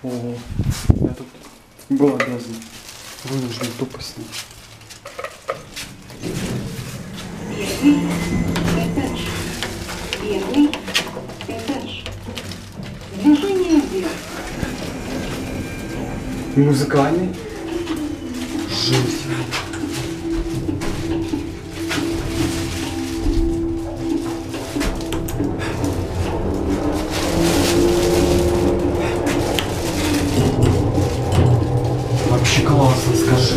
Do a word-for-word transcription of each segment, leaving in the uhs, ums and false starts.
Ого. Я тут был обязан. Вынужден тупо снять. Первый этаж. Первый этаж. Движение вверх. Музыкальный. Жесть. Вообще классно, скажи.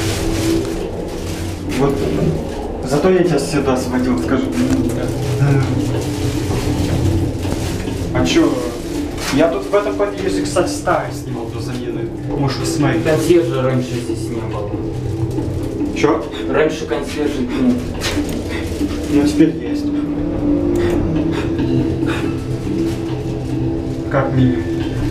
Вот. Зато я тебя сюда сводил, скажи. А чё? Я тут в этом подъезде, кстати, старый снимал до замены. Можешь посмотреть. Консьержа раньше здесь не было. Чё? Раньше консьержа нет. Ну теперь есть. Как минимум.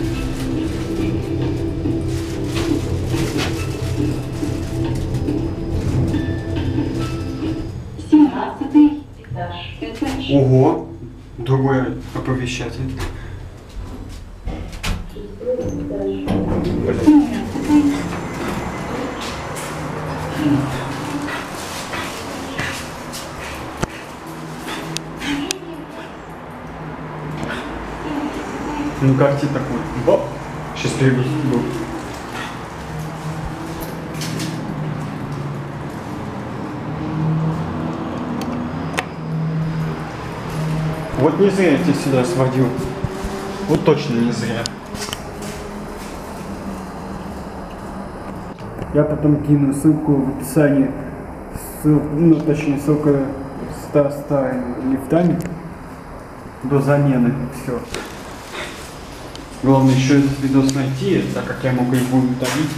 Семнадцатый этаж. Этаж. Ого! Другой оповещатель. Семнадцатый. Ну как тебе такой? Боп! Счастливый был. Вот не зря я тебя сюда сводил. Вот точно не зря. Я потом кину ссылку в описании. Ссылку, ну точнее ссылка с старыми лифтами до замены. Все. Главное еще этот видос найти, так как я могу его удалить.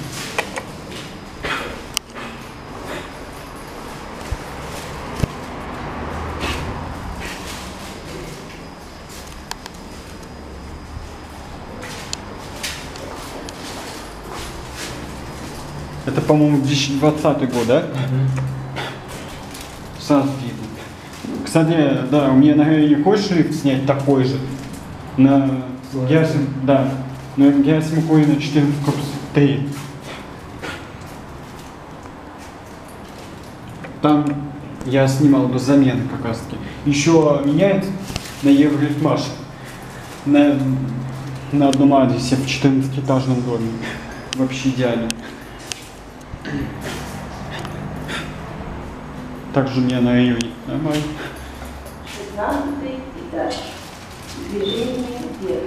Это, по-моему, две тысячи двадцатый год, да? Угу. Сразу видно. Кстати, да, у меня на районе хочешь шрифт снять такой же? На Герасим, да. На Герасим Куина четырнадцать корпус три. Там я снимал до замены как раз таки. Еще меняет на Евроритмаш. На, на одном адресе в четырнадцатиэтажном доме. Вообще идеально. Также у меня на районе. Нормально. шестнадцатый этаж. Движение вверх.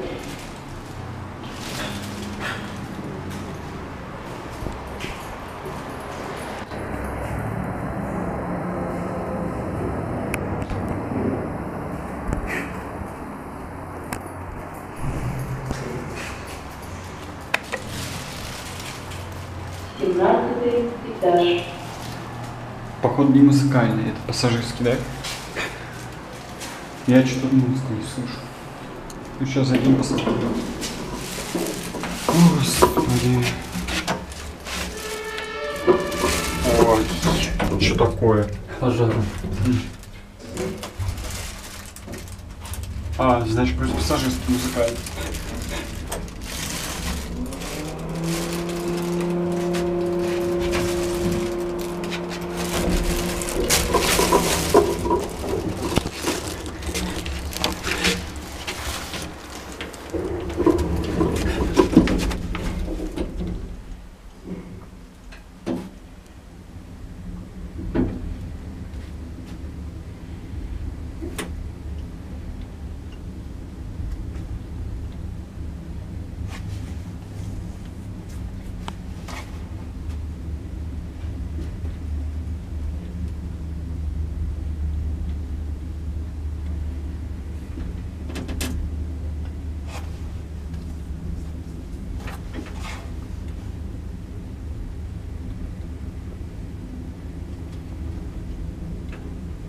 семнадцатый этаж. Походу не музыкальный, это пассажирский, да? Я что-то музыку не слышу. Ну сейчас зайдем посмотрим. Господи. Ой, что такое? Пожар. А, значит, просто пассажирский музыкальный.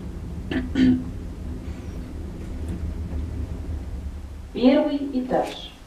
Первый этаж.